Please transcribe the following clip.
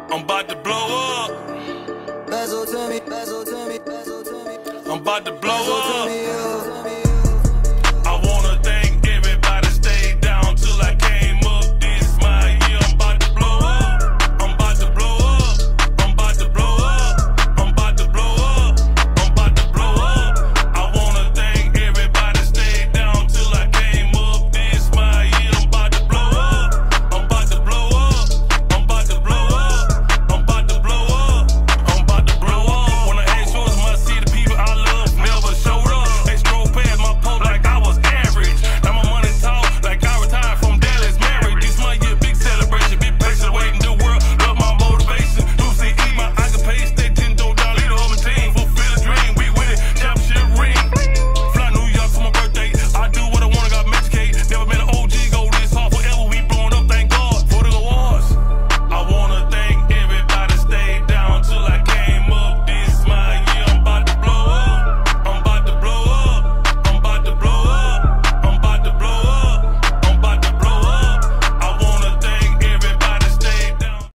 I'm about to blow up. Bezel to me, bezel to me, bezel to me. I'm about to blow up.